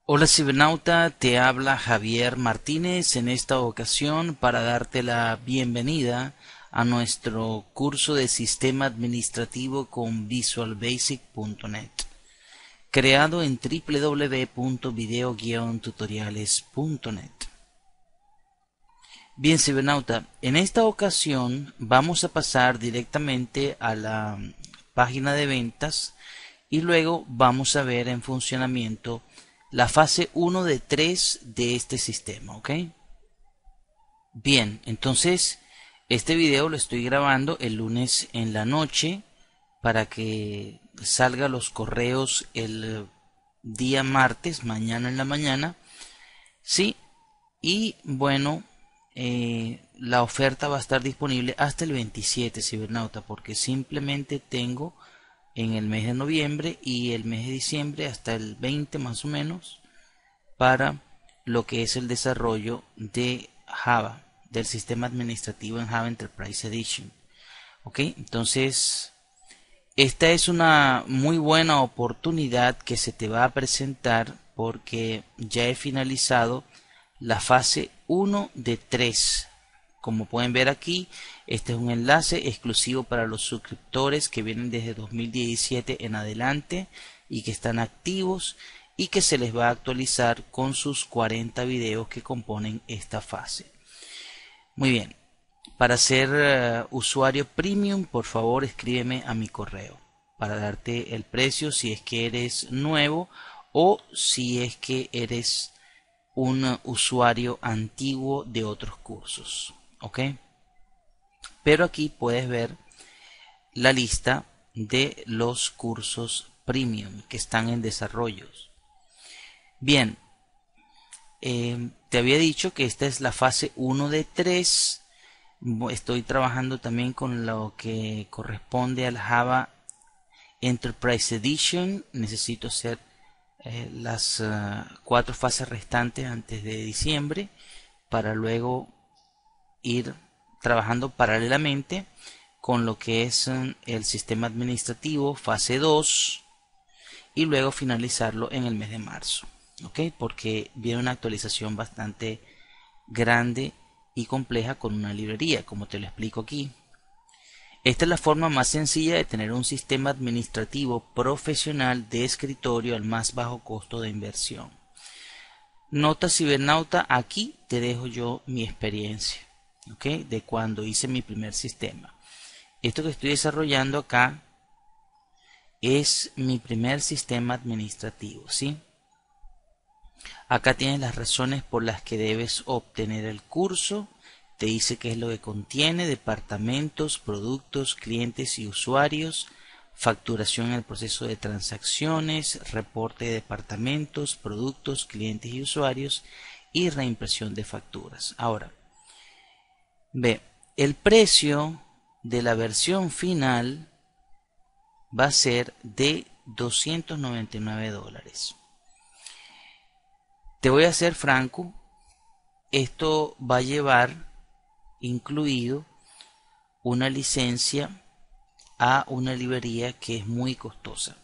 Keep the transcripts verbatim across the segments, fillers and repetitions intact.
Hola cibernauta, te habla Javier Martínez en esta ocasión para darte la bienvenida a nuestro curso de sistema administrativo con visual basic punto net, creado en w w w punto video guion tutoriales punto net. Bien cibernauta, en esta ocasión vamos a pasar directamente a la página de ventas y luego vamos a ver en funcionamiento la fase uno de tres de este sistema, ¿ok? Bien, entonces este video lo estoy grabando el lunes en la noche para que salga los correos el día martes, mañana en la mañana, sí, y bueno, eh, la oferta va a estar disponible hasta el veintisiete, cibernauta, porque simplemente tengo en el mes de noviembre y el mes de diciembre hasta el veinte más o menos para lo que es el desarrollo de Java, del sistema administrativo en Java Enterprise Edition. Ok, entonces esta es una muy buena oportunidad que se te va a presentar porque ya he finalizado la fase uno de tres. Como pueden ver aquí, este es un enlace exclusivo para los suscriptores que vienen desde dos mil diecisiete en adelante y que están activos y que se les va a actualizar con sus cuarenta videos que componen esta fase. Muy bien, para ser uh, usuario premium, por favor escríbeme a mi correo para darte el precio si es que eres nuevo o si es que eres un usuario antiguo de otros cursos. ¿Ok? Pero aquí puedes ver la lista de los cursos premium que están en desarrollo. Bien, eh, te había dicho que esta es la fase uno de tres. Estoy trabajando también con lo que corresponde al Java Enterprise Edition. Necesito hacer eh, las uh, cuatro fases restantes antes de diciembre para luego ir trabajando paralelamente con lo que es um, el sistema administrativo fase dos y luego finalizarlo en el mes de marzo. ¿Ok? Porque viene una actualización bastante grande y compleja con una librería, como te lo explico aquí. Esta es la forma más sencilla de tener un sistema administrativo profesional de escritorio al más bajo costo de inversión. Nota cibernauta, aquí te dejo yo mi experiencia, ¿ok? De cuando hice mi primer sistema. Esto que estoy desarrollando acá es mi primer sistema administrativo, ¿sí? Acá tienes las razones por las que debes obtener el curso. Te dice qué es lo que contiene: departamentos, productos, clientes y usuarios, facturación en el proceso de transacciones, reporte de departamentos, productos, clientes y usuarios y reimpresión de facturas. Ahora, ve, el precio de la versión final va a ser de doscientos noventa y nueve dólares. Te voy a ser franco, esto va a llevar incluido una licencia a una librería que es muy costosa.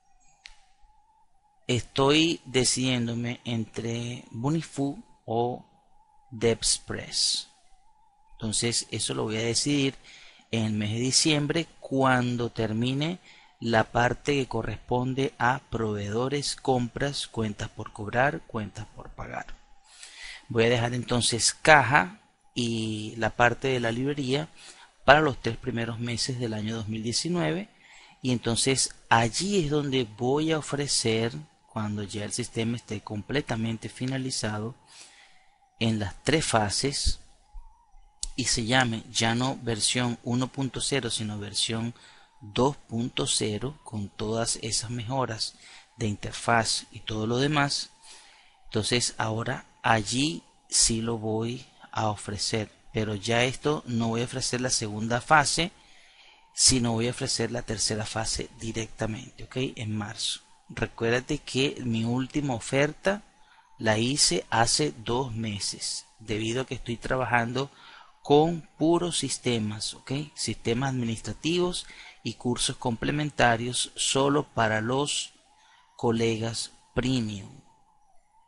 Estoy decidiéndome entre Bonifu o DevExpress. Entonces eso lo voy a decidir en el mes de diciembre cuando termine la parte que corresponde a proveedores, compras, cuentas por cobrar, cuentas por pagar. Voy a dejar entonces caja y la parte de la librería para los tres primeros meses del año dos mil diecinueve, y entonces allí es donde voy a ofrecer, cuando ya el sistema esté completamente finalizado en las tres fases y se llame ya no versión uno punto cero sino versión dos punto cero, con todas esas mejoras de interfaz y todo lo demás, entonces ahora allí sí lo voy a ofrecer. Pero ya esto no voy a ofrecer la segunda fase, sino voy a ofrecer la tercera fase directamente, ¿ok? En marzo. Recuérdate que mi última oferta la hice hace dos meses, debido a que estoy trabajando con puros sistemas, ¿ok? Sistemas administrativos y cursos complementarios solo para los colegas premium.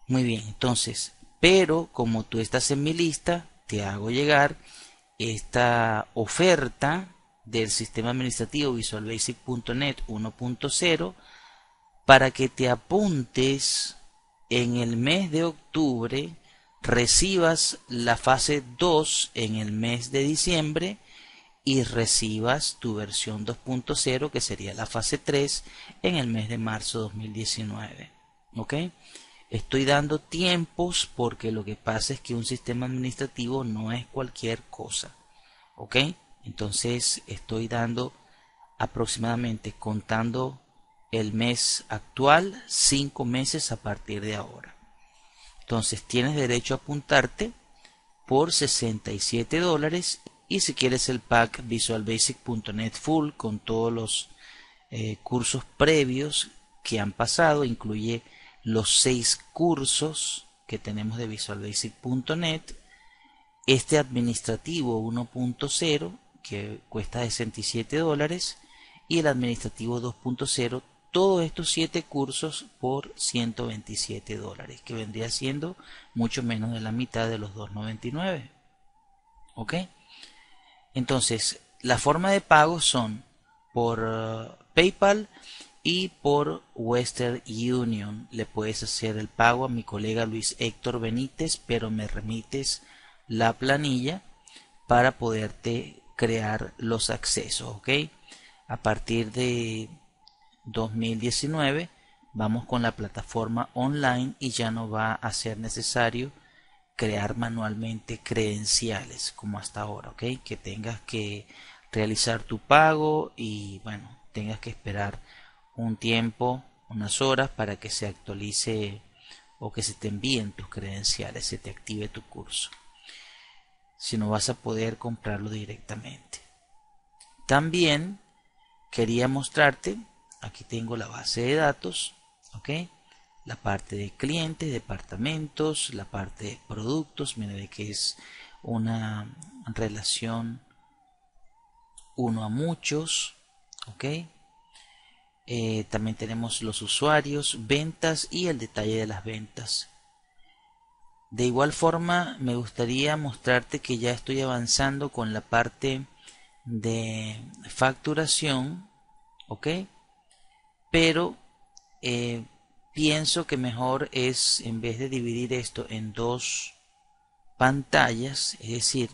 Muy bien, entonces, pero como tú estás en mi lista, te hago llegar esta oferta del sistema administrativo Visual Basic punto net uno punto cero para que te apuntes en el mes de octubre, recibas la fase dos en el mes de diciembre y recibas tu versión dos punto cero, que sería la fase tres, en el mes de marzo dos mil diecinueve. ¿Ok? Estoy dando tiempos porque lo que pasa es que un sistema administrativo no es cualquier cosa. ¿Ok? Entonces estoy dando aproximadamente, contando el mes actual, cinco meses a partir de ahora. Entonces tienes derecho a apuntarte por sesenta y siete dólares, y si quieres el pack Visual Basic punto net Full con todos los eh, cursos previos que han pasado, incluye los seis cursos que tenemos de Visual Basic punto net, este administrativo uno punto cero que cuesta sesenta y siete dólares y el administrativo dos punto cero, todos estos siete cursos por ciento veintisiete dólares, que vendría siendo mucho menos de la mitad de los doscientos noventa y nueve. ¿Ok? Entonces, la forma de pago son por uh, PayPal y por Western Union. Le puedes hacer el pago a mi colega Luis Héctor Benítez, pero me remites la planilla para poderte crear los accesos. ¿Ok? A partir de dos mil diecinueve vamos con la plataforma online y ya no va a ser necesario crear manualmente credenciales como hasta ahora, ¿ok? Que tengas que realizar tu pago y bueno, tengas que esperar un tiempo, unas horas para que se actualice o que se te envíen tus credenciales, se te active tu curso. Si no, vas a poder comprarlo directamente. También quería mostrarte, aquí tengo la base de datos, ¿ok? La parte de clientes, departamentos, la parte de productos, mire que es una relación uno a muchos, ¿ok? Eh, también tenemos los usuarios, ventas y el detalle de las ventas. De igual forma, me gustaría mostrarte que ya estoy avanzando con la parte de facturación, ¿ok? Pero eh, pienso que mejor es, en vez de dividir esto en dos pantallas, es decir,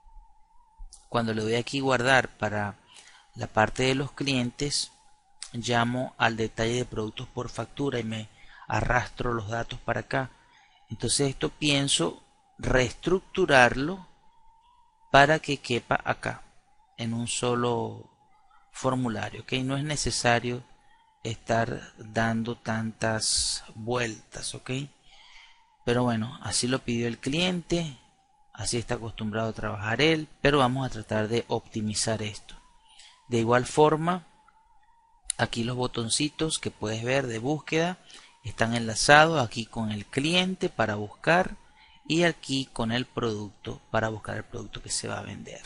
cuando le doy aquí guardar para la parte de los clientes, llamo al detalle de productos por factura y me arrastro los datos para acá. Entonces esto pienso reestructurarlo para que quepa acá en un solo formulario, ¿ok? No es necesario estar dando tantas vueltas, ¿ok? Pero bueno, así lo pidió el cliente, así está acostumbrado a trabajar él, pero vamos a tratar de optimizar esto. De igual forma, aquí los botoncitos que puedes ver de búsqueda están enlazados aquí con el cliente para buscar y aquí con el producto para buscar el producto que se va a vender.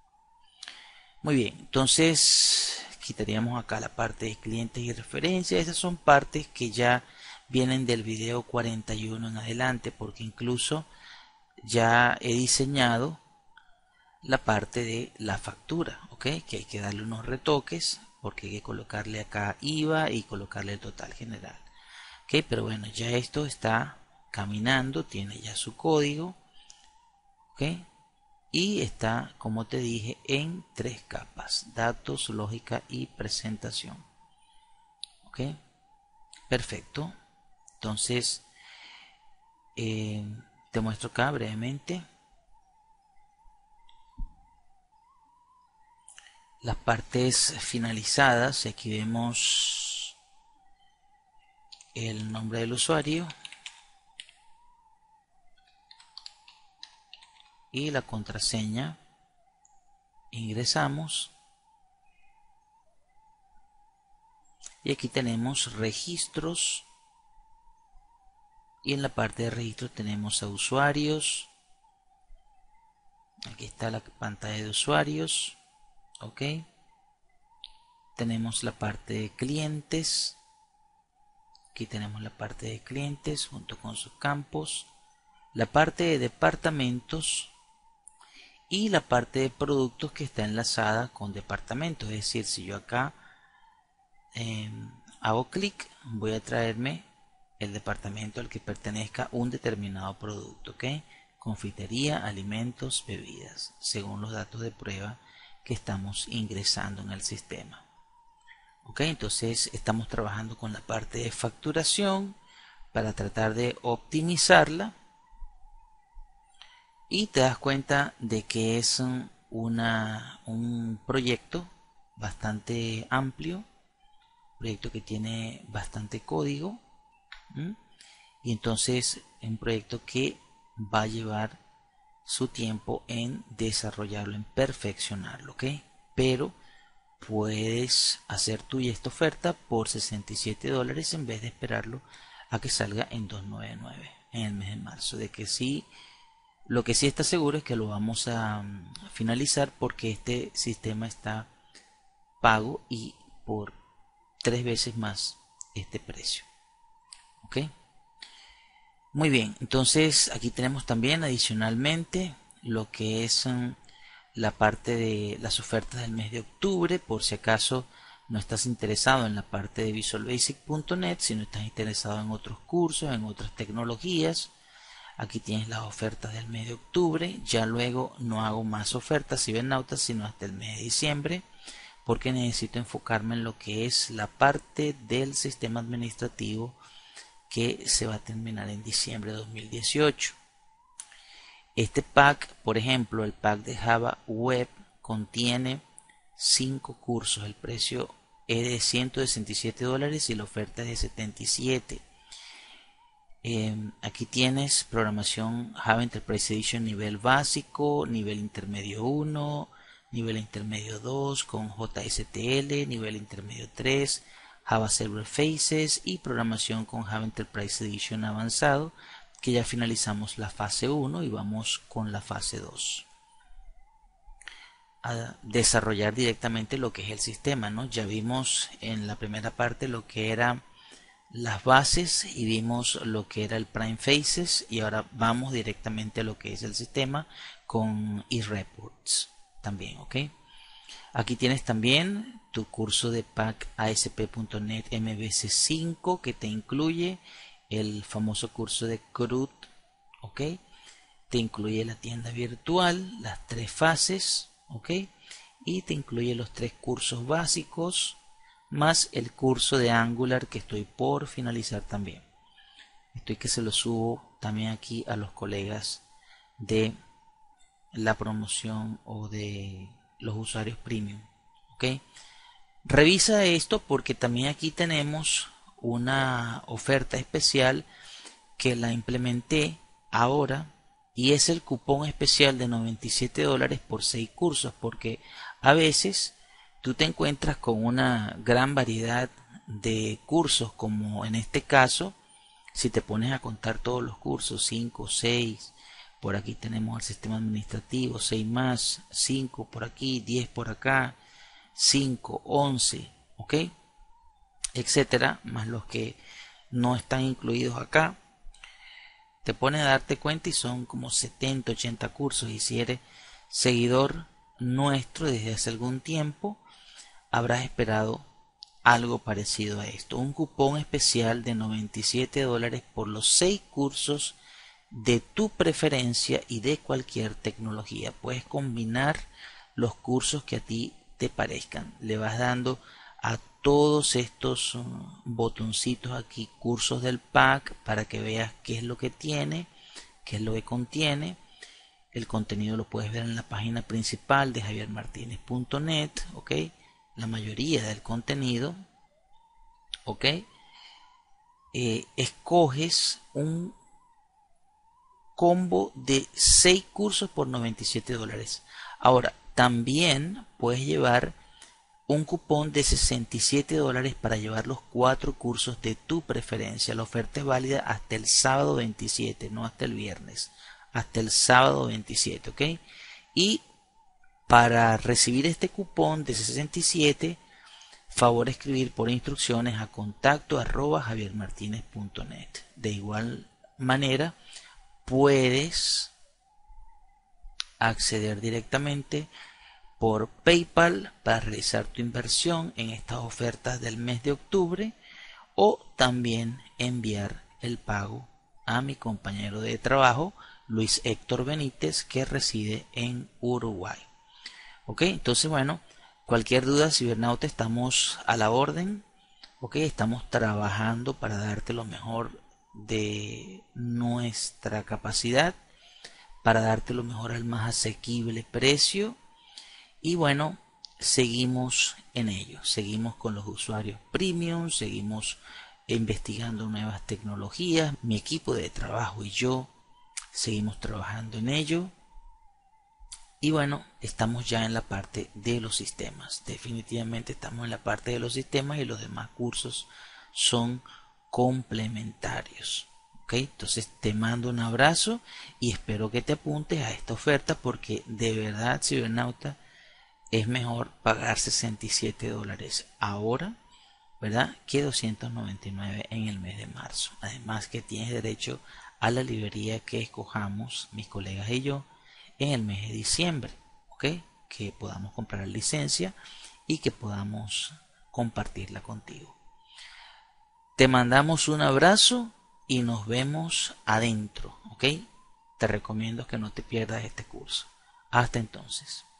Muy bien, entonces quitaríamos acá la parte de clientes y referencias. Esas son partes que ya vienen del video cuarenta y uno en adelante, porque incluso ya he diseñado la parte de la factura, ¿ok? Que hay que darle unos retoques porque hay que colocarle acá I V A y colocarle el total general, ¿ok? Pero bueno, ya esto está caminando, tiene ya su código, ¿ok? Y está, como te dije, en tres capas: datos, lógica y presentación. ¿Ok? Perfecto. Entonces, eh, te muestro acá brevemente las partes finalizadas. Aquí vemos el nombre del usuario y la contraseña. Ingresamos y aquí tenemos registros, y en la parte de registros tenemos a usuarios. Aquí está la pantalla de usuarios, ok. Tenemos la parte de clientes, Aquí tenemos la parte de clientes junto con sus campos, la parte de departamentos y la parte de productos que está enlazada con departamentos. Es decir, si yo acá eh, hago clic, voy a traerme el departamento al que pertenezca un determinado producto, ¿ok? Confitería, alimentos, bebidas, según los datos de prueba que estamos ingresando en el sistema. Ok, entonces estamos trabajando con la parte de facturación para tratar de optimizarla, y te das cuenta de que es una, un proyecto bastante amplio, proyecto que tiene bastante código, ¿m? Y entonces es un proyecto que va a llevar su tiempo en desarrollarlo, en perfeccionarlo, ¿ok? Pero puedes hacer tuya esta oferta por sesenta y siete dólares en vez de esperarlo a que salga en doscientos noventa y nueve en el mes de marzo. De que sí, lo que sí está seguro es que lo vamos a um, finalizar, porque este sistema está pago y por tres veces más este precio, ¿ok? Muy bien, entonces aquí tenemos también adicionalmente lo que es um, la parte de las ofertas del mes de octubre. Por si acaso no estás interesado en la parte de visual basic punto net, sino estás interesado en otros cursos, en otras tecnologías, aquí tienes las ofertas del mes de octubre. Ya luego no hago más ofertas cibernautas sino hasta el mes de diciembre, porque necesito enfocarme en lo que es la parte del sistema administrativo que se va a terminar en diciembre de dos mil dieciocho. Este pack, por ejemplo, el pack de Java Web, contiene cinco cursos. El precio es de ciento sesenta y siete dólares y la oferta es de setenta y siete. Eh, aquí tienes programación Java Enterprise Edition nivel básico, nivel intermedio uno, nivel intermedio dos con J S T L, nivel intermedio tres, Java Server Faces y programación con Java Enterprise Edition avanzado, que ya finalizamos la fase uno y vamos con la fase dos a desarrollar directamente lo que es el sistema, ¿no? Ya vimos en la primera parte lo que era las bases y vimos lo que era el Prime Faces, y ahora vamos directamente a lo que es el sistema con eReports también, ¿ok? Aquí tienes también tu curso de pack A S P punto net M V C cinco, que te incluye el famoso curso de C R U D, ¿ok? Te incluye la tienda virtual, las tres fases, ¿ok? Y te incluye los tres cursos básicos, más el curso de Angular que estoy por finalizar también. Estoy que se lo subo también aquí a los colegas de la promoción o de los usuarios premium, ¿ok? Revisa esto porque también aquí tenemos una oferta especial que la implementé ahora, y es el cupón especial de noventa y siete dólares por seis cursos, porque a veces tú te encuentras con una gran variedad de cursos, como en este caso, si te pones a contar todos los cursos, cinco, seis, por aquí tenemos el sistema administrativo, seis más, cinco por aquí, diez por acá, cinco, once, ¿ok? Etcétera, más los que no están incluidos acá. Te pones a darte cuenta y son como setenta, ochenta cursos, y si eres seguidor nuestro desde hace algún tiempo, habrás esperado algo parecido a esto. Un cupón especial de noventa y siete dólares por los seis cursos de tu preferencia y de cualquier tecnología. Puedes combinar los cursos que a ti te parezcan. Le vas dando a todos estos um, botoncitos aquí, cursos del pack, para que veas qué es lo que tiene, qué es lo que contiene. El contenido lo puedes ver en la página principal de javier martinez punto net, ¿ok? La mayoría del contenido, ¿ok? Eh, escoges un combo de seis cursos por noventa y siete dólares. Ahora, también puedes llevar un cupón de sesenta y siete dólares para llevar los cuatro cursos de tu preferencia. La oferta es válida hasta el sábado veintisiete, no hasta el viernes, hasta el sábado veintisiete, ¿ok? Y para recibir este cupón de sesenta y siete, favor escribir por instrucciones a contacto arroba javiermartinez punto net. De igual manera, puedes acceder directamente por PayPal para realizar tu inversión en estas ofertas del mes de octubre, o también enviar el pago a mi compañero de trabajo Luis Héctor Benítez, que reside en Uruguay. Ok, entonces bueno, cualquier duda, cibernauta, estamos a la orden. Ok, estamos trabajando para darte lo mejor de nuestra capacidad, para darte lo mejor al más asequible precio. Y bueno, seguimos en ello, seguimos con los usuarios premium, seguimos investigando nuevas tecnologías, mi equipo de trabajo y yo seguimos trabajando en ello. Y bueno, estamos ya en la parte de los sistemas, definitivamente estamos en la parte de los sistemas, y los demás cursos son complementarios. Ok, entonces te mando un abrazo y espero que te apuntes a esta oferta, porque de verdad, cibernauta, es mejor pagar sesenta y siete dólares ahora, ¿verdad?, que doscientos noventa y nueve en el mes de marzo. Además que tienes derecho a la librería que escojamos mis colegas y yo en el mes de diciembre, ¿ok? Que podamos comprar licencia y que podamos compartirla contigo. Te mandamos un abrazo y nos vemos adentro, ¿ok? Te recomiendo que no te pierdas este curso. Hasta entonces.